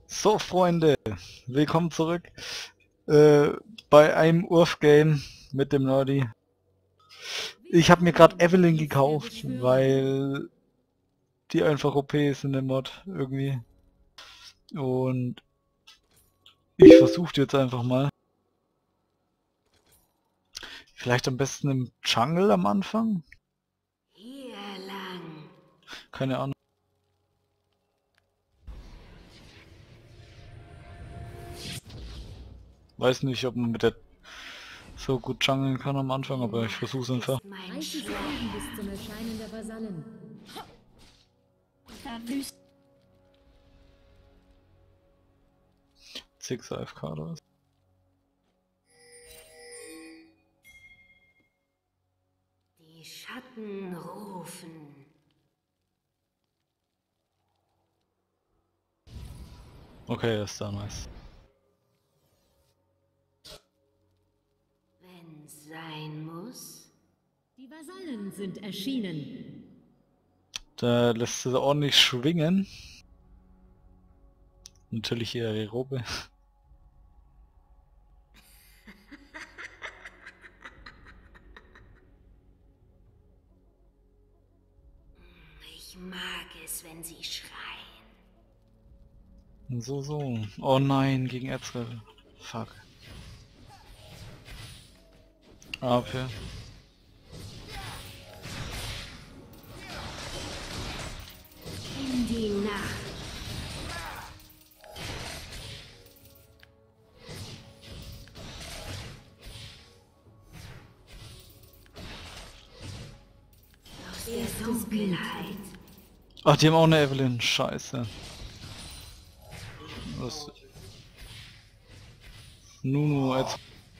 So, Freunde, willkommen zurück äh, bei einem Urf-Game mit dem Nerdy. Ich habe mir gerade Evelyn gekauft, weil die einfach OP ist in dem Mod irgendwie. Und ich versuche jetzt einfach mal. Vielleicht am besten im Jungle am Anfang? Hier lang. Keine Ahnung. Weiß nicht, ob man mit der so gut jungeln kann am Anfang, aber ich versuche es einfach. Mein 30 Schleier. Sekunden bis zum Erscheinen der Vasallen. Verwüst. 6 AFK oder was? Die Schatten rufen. Okay, er ist da, nice. Wenn sein muss. Die Vasallen sind erschienen. Da lässt es ordentlich schwingen. Natürlich eher Aerobe. Ich mag es, wenn sie schreien. So. Oh nein, gegen Ezreal. Fuck. Okay. In die Nacht. Aus der Dunkelheit. Ach, die haben auch eine Evelyn. Scheiße. Was? Nunu, jetzt.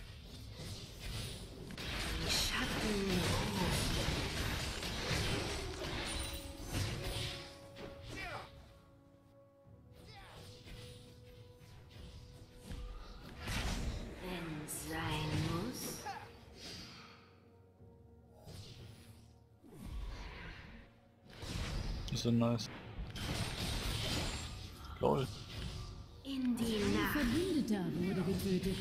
Die Schatten rufen. Wenn sein muss. Das ist nice. Lol. In die Ein Nacht. Verbündeter wurde getötet.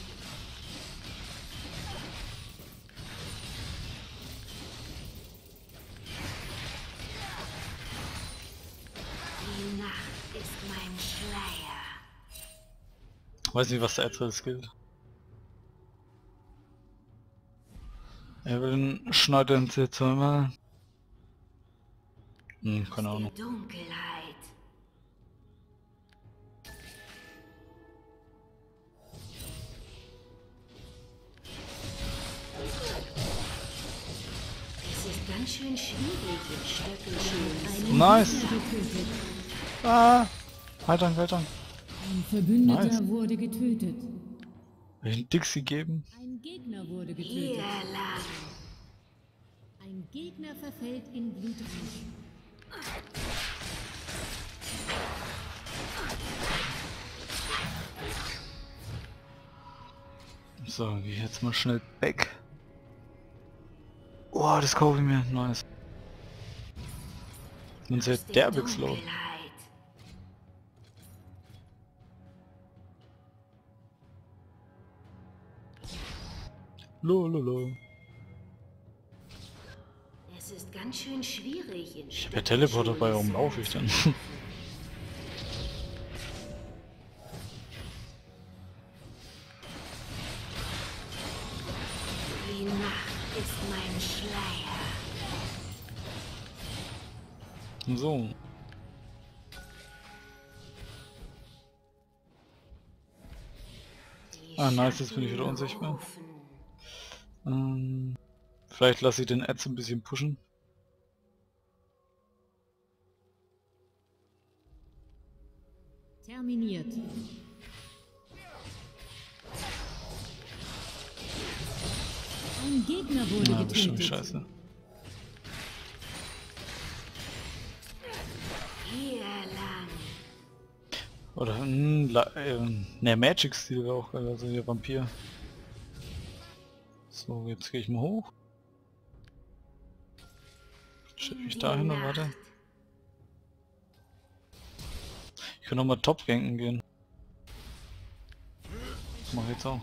Die Nacht ist mein Schleier. Weiß nicht, was der Ezreal skillt. Evelyn schneidet sie zweimal. Keine Aus Ahnung. der Dunkelheit. Es ist ganz schön schwierig in Stöckelschuhen. Einen Nice. Gegner getötet. Ah! Haltung. Ein Verbündeter Nice. wurde getötet. Will ich einen Dixie geben? Ein Gegner wurde Hier getötet. lang. Ein Gegner verfällt in Blutrausch. So, geh jetzt mal schnell weg. Oh, das kaufe ich mir. Nice. Und sehr Aus der derbig slow. Dunkelheit. Lololo. Es ist ganz schön schwierig in Ich hab ja Teleporter dabei, warum laufe ich denn? Die Nacht ist mein Schleier. So. Die Ah, nice, jetzt bin ich Schatten wieder unsichtbar. rufen. Vielleicht lasse ich den Ads ein bisschen pushen. Terminiert. Ein Gegner wurde Ja, bestimmt getötet. scheiße. Hier lang. Oder, ne, Magic Steel wäre auch geil, also hier Vampir. So, jetzt gehe ich mal hoch. Stell mich da hin und warte. Ich kann nochmal Top ganken gehen. Das mach ich jetzt auch.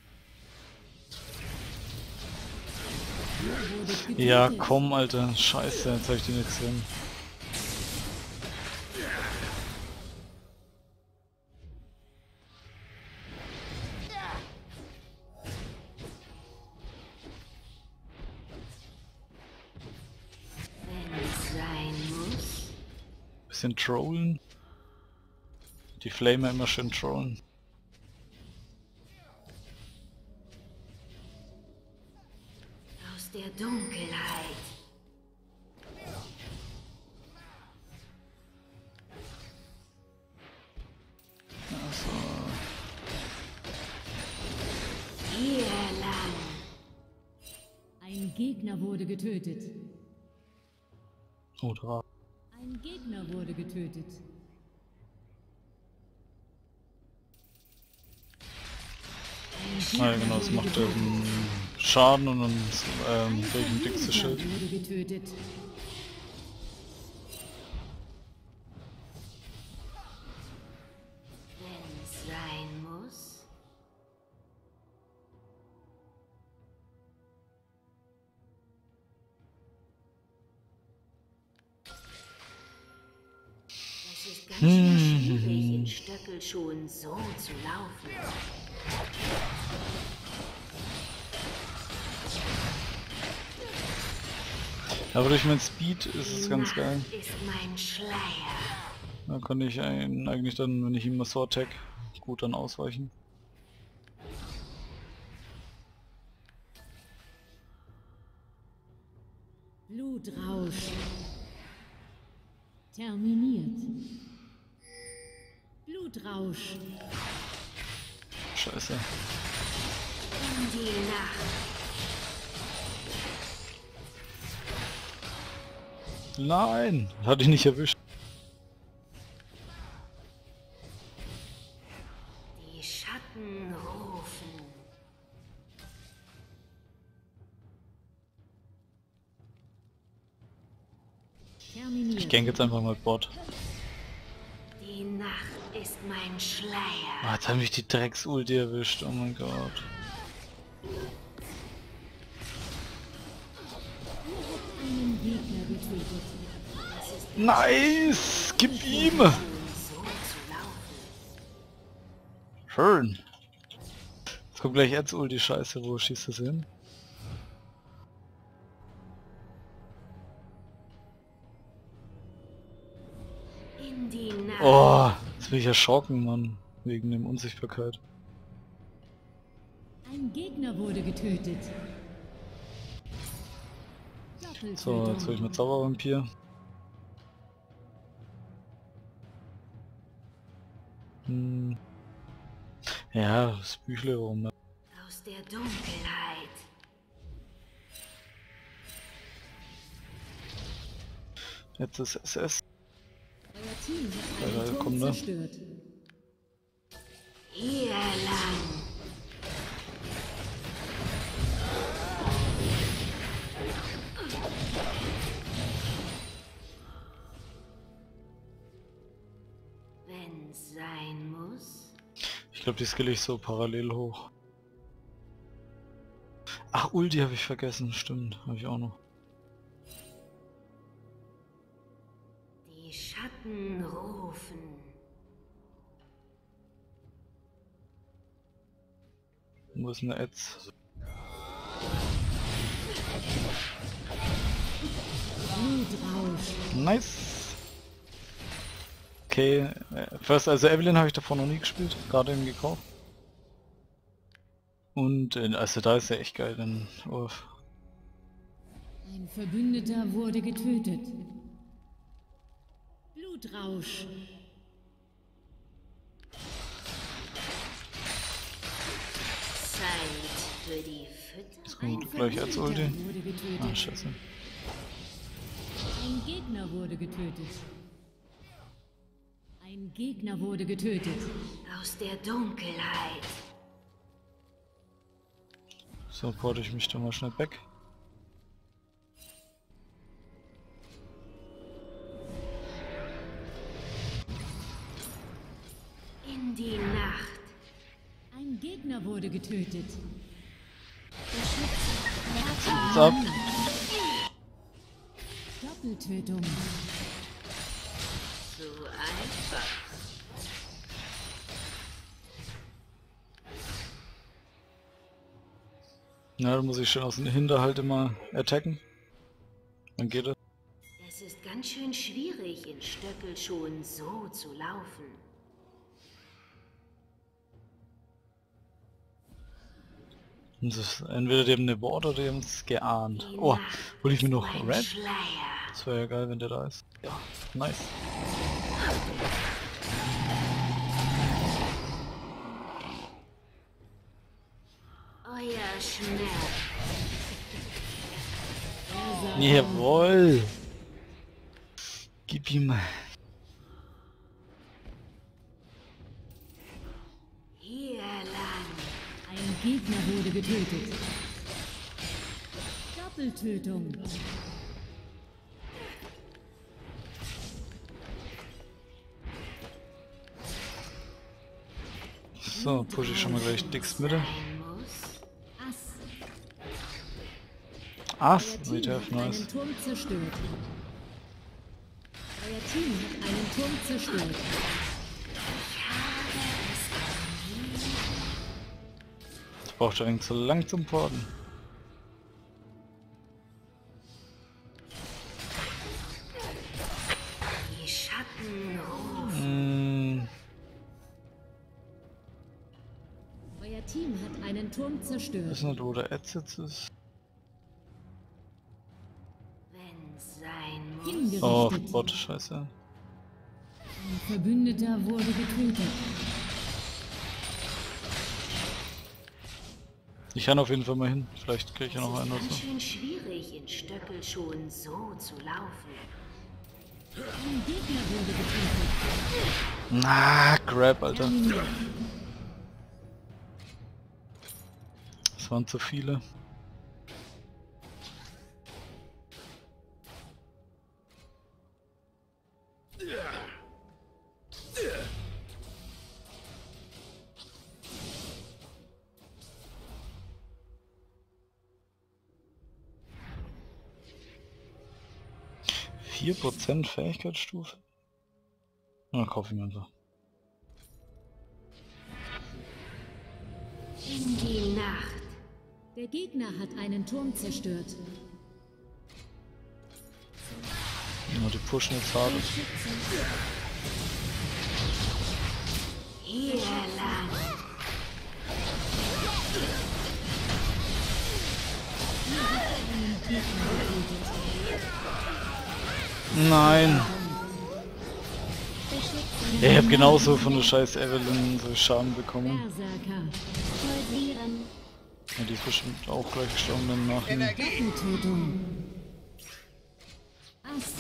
Ja, komm, Alter. Scheiße, jetzt hab ich den nicht gesehen. Wenn es sein muss. Bisschen trollen. Die Flamer immer schön trollen. Aus der Dunkelheit. Also, Hier lang. Ein Gegner wurde getötet. oder? Ein Gegner wurde getötet. Ja, genau, das macht Schaden und dann krieg ich ein dickes Schild. Wurde getötet. Wenn es sein muss. Es ist ganz schön schwierig, in Stöckelschuhen so zu laufen. Aber durch mein Speed ist es ganz geil. Nacht ist mein Schleier. Da kann ich eigentlich dann, wenn ich ihm das Sword tag, gut dann ausweichen. Blutrausch. Terminiert. Blutrausch. Scheiße. In die Nacht. Nein! Hatte ich nicht erwischt. Die Schatten rufen. Terminiert. Ich gank jetzt einfach mal Bot. Die Nacht ist mein Schleier. Ah, jetzt hat mich die Drecks-Ulti erwischt, oh mein Gott. Einen Gegner getötet. Nice! Gib ihm! So zu laufen. Schön! Jetzt kommt gleich Erz-Ulti, scheiße, wo schießt das hin? In die Nacht. Oh, jetzt bin ich erschrocken, Mann. Wegen der Unsichtbarkeit. Ein Gegner wurde getötet. So, jetzt hol ich mal Zaubervampir. Ja, das Büchle rum. Ne? Aus der Dunkelheit. Jetzt ist SS. Euer Team hat Ja, einen komm, Turm ne? zerstört. Hier lang. Wenn sein muss. Ich glaube, die skill ich so parallel hoch. Ach, Ulti habe ich vergessen, stimmt, habe ich auch noch. Die Schatten rufen. Wo ist denn der Ads? Blutrausch. Nice! Okay, also Evelyn habe ich davor noch nie gespielt, gerade eben gekauft. Und also da ist er echt geil, den Urf. Ein Verbündeter wurde getötet. Blutrausch. Zeit für die Fütter. Jetzt kommt gleich als Ulti. Wurde getötet. Ah, scheiße. Ein Gegner wurde getötet. Ein Gegner wurde getötet. Aus der Dunkelheit. So, porte ich mich da mal schnell weg. die Nacht. Ein Gegner wurde getötet. Uns ab. Doppeltötung. So einfach. Ja, dann muss ich schon aus dem Hinterhalt immer attacken. Dann geht es. Es ist ganz schön schwierig, in Stöckelschuhen so zu laufen. Und das ist entweder die haben eine Ward oder die haben es geahnt. Die Oh, Nacht hol ich mir ist noch mein Red? Schleier. Das wäre ja geil, wenn der da ist. Ja, nice. Euer Schmerz. Jawohl. Gib ihm. Hier lang. Ein Gegner wurde getötet. Doppeltötung. So, push ich schon mal gleich Dicks Mitte. Sein muss. Ass. Ass, Euer we Team have hat nice. einen Turm zerstört. Euer Team hat einen Turm zerstört. Das braucht eigentlich zu lang zum Porten. Die Schatten rufen. Euer Team hat einen Turm zerstört. Ist nicht, wo der Ad jetzt ist. Wenn's sein muss. Hingerichtet. Oh, Bot, scheiße. Ein Verbündeter wurde getötet. Ich kann auf jeden Fall mal hin. Vielleicht kriege ich ja Es noch ist einen oder ganz so. schön schwierig, in Stöckelschuhen so zu laufen. Ein Gegner wurde getötet. Na, Grab, Alter. Terminiert. Das waren zu viele. %4 Fähigkeitsstufe? Na, kauf ich mir einfach. In die Nacht. Der Gegner hat einen Turm zerstört. Ja, die pushen jetzt hart. Hier lang. Nein! Ich hab genauso von der scheiß Evelyn so Schaden bekommen. Berserker. Ja, die ist bestimmt auch gleich gestorben dann nach ihm. Doppeltötung. Ass.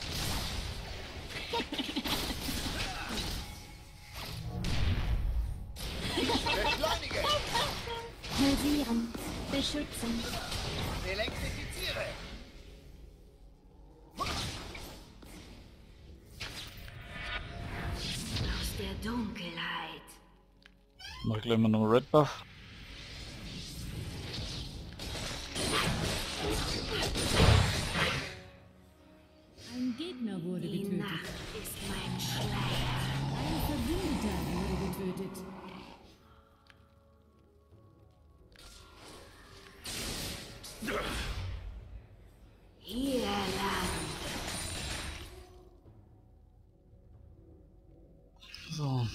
Pulsieren. Beschützen. Elektrifiziere! Aus der Dunkelheit. Mach ich gleich mal noch einen Red Buff. Ein Gegner wurde Die getötet. Nacht ist mein Schleier. Ein Verbündeter wurde getötet. Hier lang. So.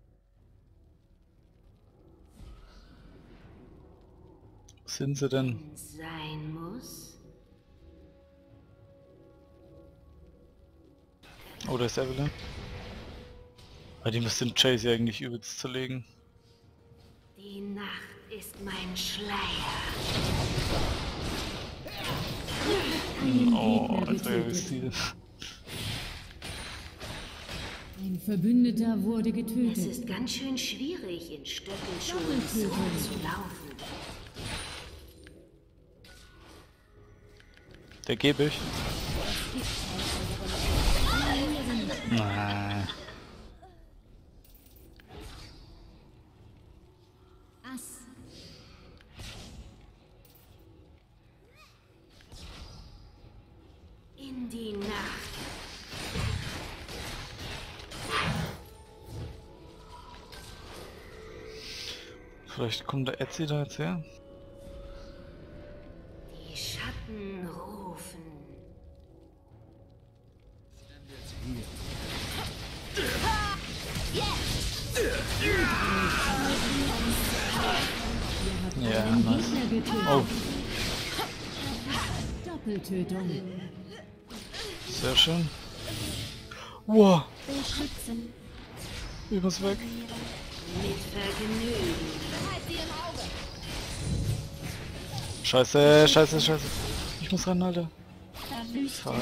Was sind sie denn? Wenn's sein muss. Oh, da ist Evelyn. Ah, die müsste den Chase eigentlich übelst zerlegen. Die Nacht ist mein Schleier. Oh, Gegner Alter, wie getötet. ist die? Ein Verbündeter wurde Es getötet. ist ganz schön schwierig, in Stöckelschuhen so zu laufen. Der gebe ich. Na. Vielleicht kommt der Etsy da jetzt her. Die Schatten rufen. Ja, Einen nice. Gegner getötet. Oh, Doppeltötung. sehr schön. Wow, Beschützen. übers weg. Mit Vergnügen. Scheiße, scheiße, scheiße. Ich muss ran, Alter. Verwüstet. Fuck.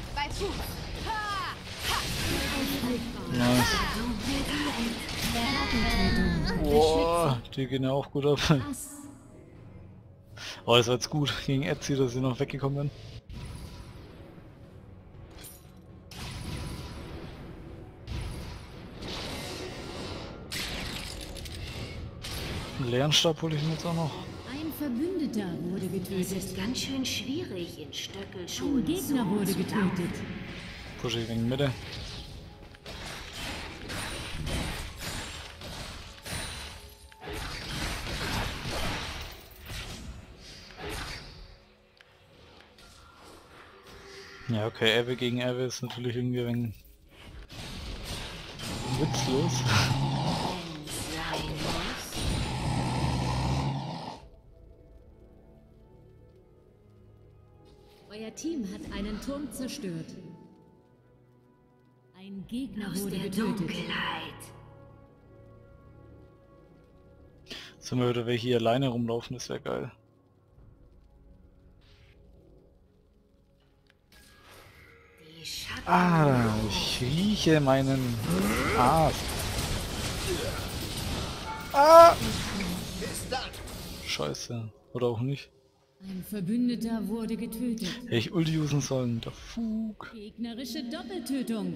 Nice. Boah, die gehen ja auch gut ab. Ass. Oh, das war jetzt gut gegen Etsy, dass sie noch weggekommen bin. Einen Lehrenstab hole ich mir jetzt auch noch. Ein Verbündeter wurde Es getötet. ist ganz schön schwierig, in Stöckelschuhen Ein Gegner so wurde zu laufen. getötet. Pushe ich wegen Mitte. Ja, okay, Ewe gegen Ewe ist natürlich irgendwie ein wenig witzlos. Sein muss. Euer Team hat einen Turm zerstört. Ein Gegner Aus wurde der getötet. Dunkelheit. Sollen wir wieder welche hier alleine rumlaufen, das wäre geil. Die Schatten Ah, ich rieche meinen Aas. Ah! Scheiße. Oder auch nicht. Ein Verbündeter wurde getötet. Hätte ich Ulti usen sollen. Der Fug. Gegnerische Doppeltötung.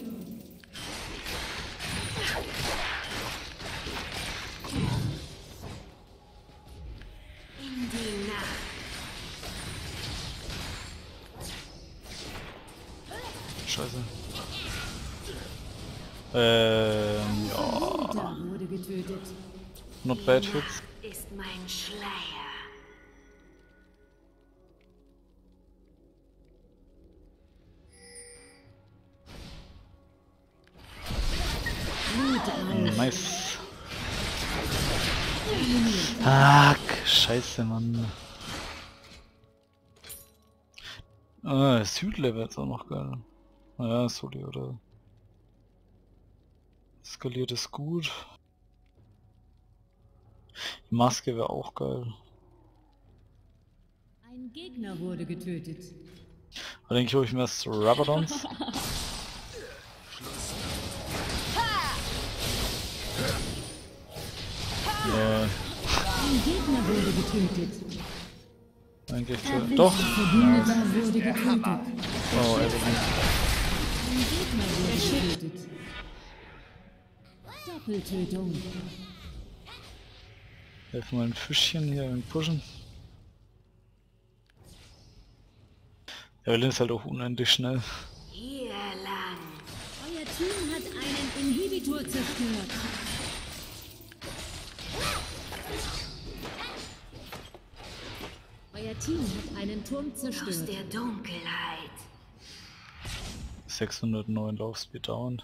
in die Nacht. Scheiße. Ja. Verbündeter wurde getötet. Not bad Hits. Ist mein Schleier. Nice. Fuck. Scheiße, Mann. Ah, Südlevel ist auch noch geil. Naja, Soli oder... Skaliert ist gut. Die Maske wäre auch geil. Ein Gegner wurde getötet. Da denke ich, hole ich mir das Rabadons. Ja, Ein Gegner wurde getötet. eigentlich doch. Verbündeter wurde getötet. Oh, Evelyn. Ein Gegner wurde getötet. Doppeltötung. Helfen mal ein Fischchen hier und pushen. Evelyn ist halt auch unendlich schnell. Hier lang. Euer Team hat einen Inhibitor zerstört. Euer Team hat einen Turm Aus zerstört. der Dunkelheit. 609 Laufspeed dauernd.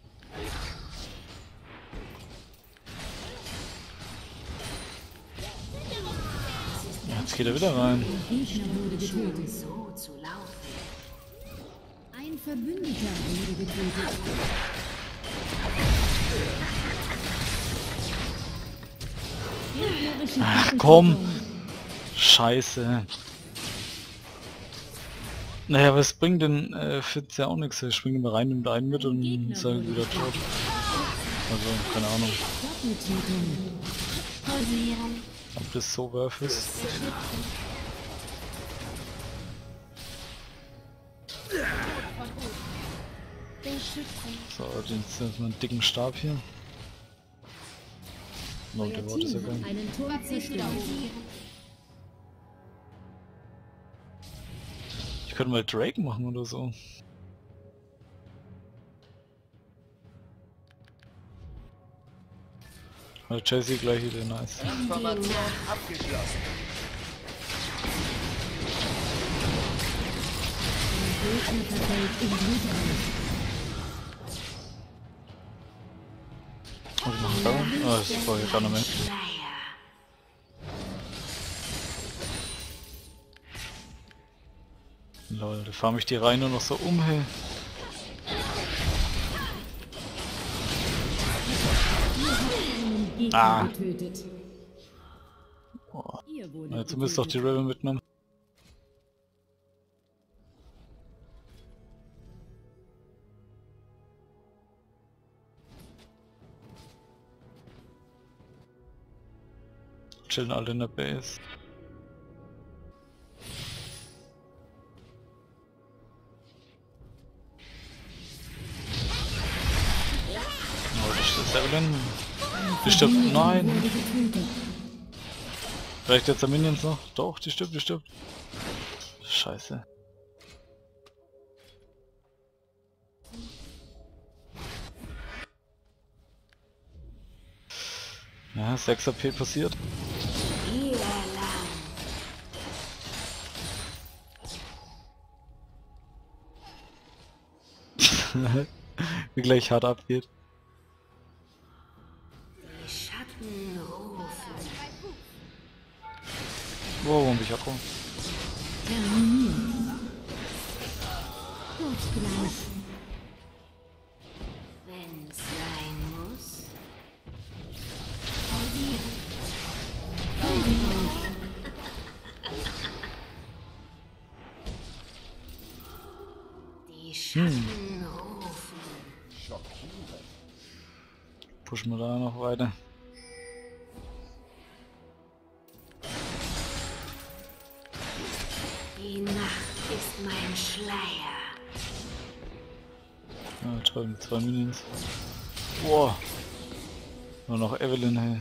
Ja, jetzt geht er wieder rein. Ein Gegner wurde getötet. So zu laufen. Ein Verbündeter wurde getötet. Gegnerische Ach komm! Doppeltötung. Scheiße. Naja, was bringt denn Fitz ja auch nichts. Ich springe immer rein, nimmt einen mit und ist halt wieder tot. Also, keine Ahnung, Doppeltötung. Pausieren. ob das so worth ist. Beschützen. So, jetzt ist mal einen dicken Stab hier. Euer Leute, war das ja Team geil. hat einen Turm zerstört. Pausieren. Ich könnte mal Drake machen oder so. Chelsea gleich wieder nice. Transformation abgeschlossen. Gegner verfällt in Blut. Was machen wir? Oh, das brauche ich gar nicht mehr. Lol, da farm ich die rein nur noch so um, hey. Ah. Getötet. Oh. Ihr wurde Jetzt müsst doch die River mitnehmen. Chillen alle in der Base. Oh, das ist Evelyn. Die stirbt. Nein! Reicht jetzt der Minions noch? Doch, die stirbt, die stirbt. Scheiße. Ja, 6 AP passiert. Wie gleich hart abgeht. Die Schatten rufen. Wow, warum bin ich aggro? Terminiert. Gott gleich. Wenn's sein muss. Die Schatten rufen. Pushen wir da noch weiter. Die Nacht ist mein Schleier. Ja, toll, mit 2 Minions. Boah. Nur noch Evelyn, hey.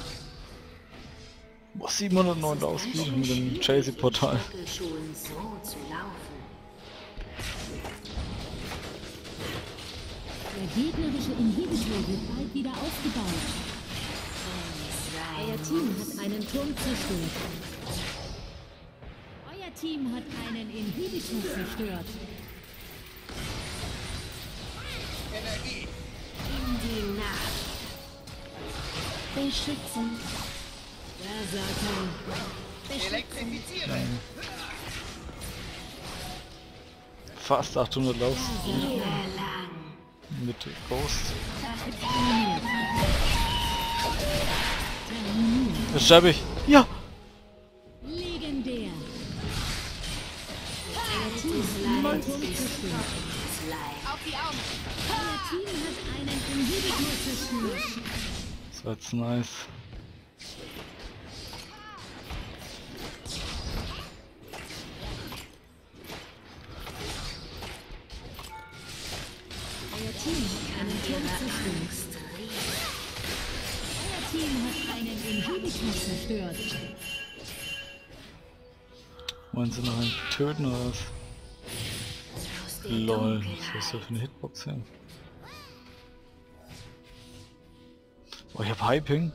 Boah, 709 Ausbildung mit dem Chelsea-Portal. Schon so zu laufen. Der gegnerische Inhibitor wird bald wieder aufgebaut. Euer Team hat einen Turm zerstört. Euer Team hat einen Inhibitor zerstört. Energie. In die Nacht. Beschützen. Berserker. Elektrifiziere. Fast 800 Lauf Lang. mit Ghost. Das sterbe ich. Ja! Legendär. Euer Team hat einen Turm zerstört. Auf die Augen. Euer Team hat einen Inhibitor zerstört. Das war jetzt nice. Euer Team hat einen Turm zerstört. Euer Team hat einen Inhibitor zerstört. Wollen sie noch einen töten oder was? Aus der Lol, Dunkelheit. was ist das für eine Hitbox hier? Oh, ich hab Hyping.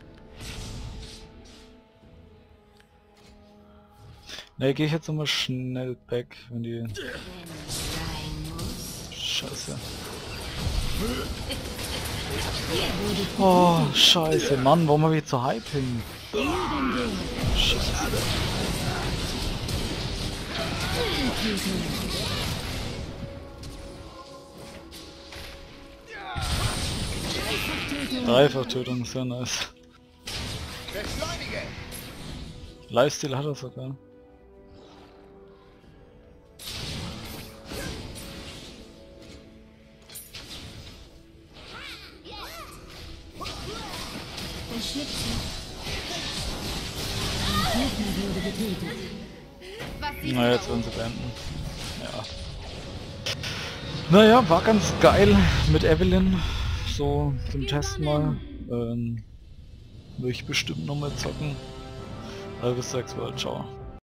Ne, gehe ich jetzt nochmal schnell back, wenn die... Wenn's sein muss. Scheiße. Oh, scheiße, Mann, warum habe ich jetzt so Hyping? Scheiße. Dreifach-Tötung, sehr nice. Beschleunige. Lifesteal hat er sogar. Beschützen. Ein Gegner wurde getötet. Na, jetzt werden sie beenden. Ja. Naja, war ganz geil mit Evelyn. So zum Test mal. Will ich bestimmt nochmal zocken. Also bis 6 Uhr, ciao.